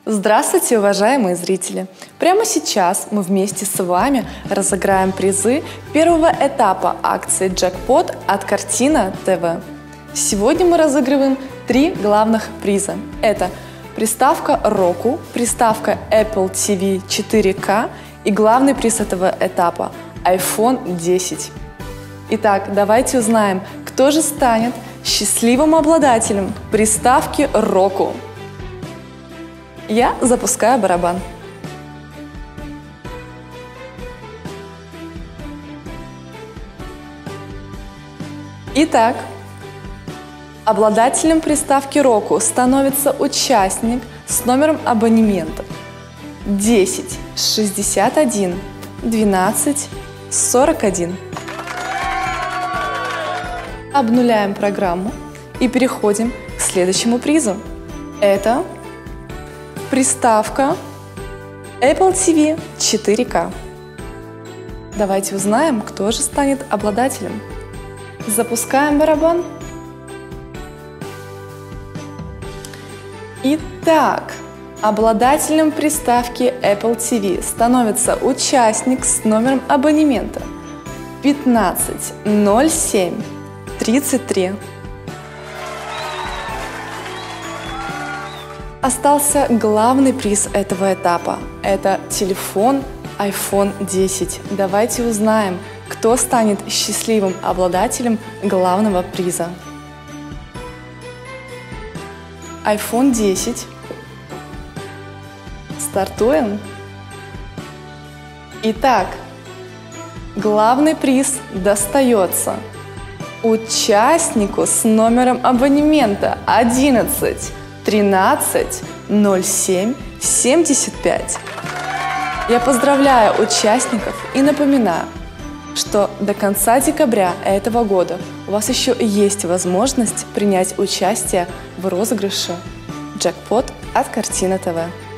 Здравствуйте, уважаемые зрители! Прямо сейчас мы вместе с вами разыграем призы первого этапа акции «Джекпот» от Картина ТВ. Сегодня мы разыгрываем 3 главных приза. Это приставка Roku, приставка Apple TV 4K и главный приз этого этапа – iPhone 10. Итак, давайте узнаем, кто же станет счастливым обладателем приставки Roku. Я запускаю барабан. Итак, обладателем приставки Roku становится участник с номером абонемента 10 61 12 41. Обнуляем программу и переходим к следующему призу. Это приставка Apple TV 4K. Давайте узнаем, кто же станет обладателем. Запускаем барабан. Итак, обладателем приставки Apple TV становится участник с номером абонемента 15 07 33. Остался главный приз этого этапа. Это телефон iPhone 10. Давайте узнаем, кто станет счастливым обладателем главного приза. iPhone 10. Стартуем. Итак, главный приз достается участнику с номером абонемента 11 13 07 75. Я поздравляю участников и напоминаю, что до конца декабря этого года у вас еще есть возможность принять участие в розыгрыше «Джекпот» от Картина ТВ.